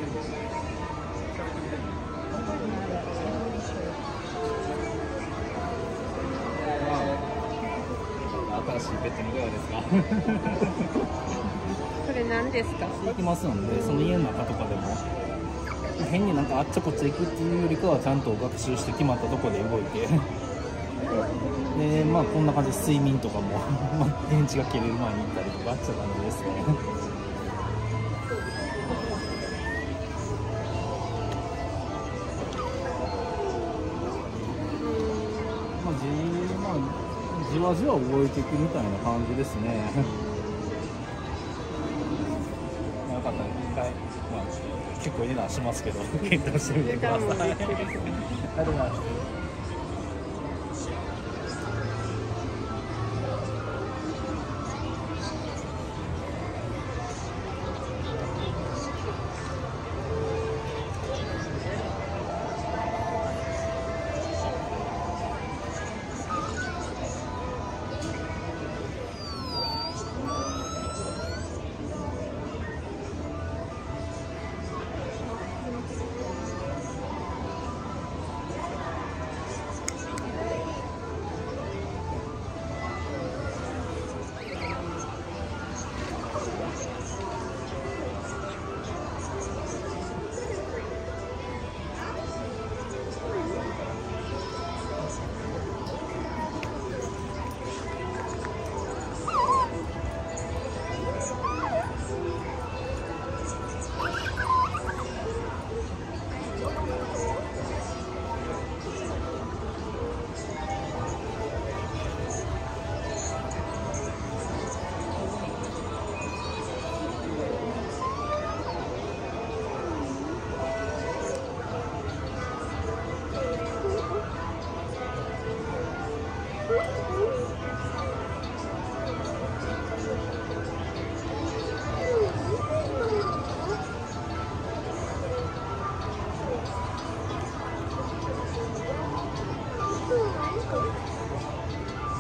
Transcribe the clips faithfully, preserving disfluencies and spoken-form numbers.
新しいペットのいかがですか？ これ何ですか？ 行きますので、その家の中とかでも変になんかあっちゃこっちゃ行くっていうよりかはちゃんと学習して決まったとこで動いてで、まあこんな感じで睡眠とかもまあ電池が切れる前に行ったりとかあっちゃ感じですね。まあじまあじわじわ動いていくみたいな感じですね。よかったら一回、まあ、結構値段しますけど検討してみてください。ありがとうございます。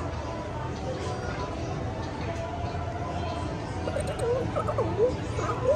Oh,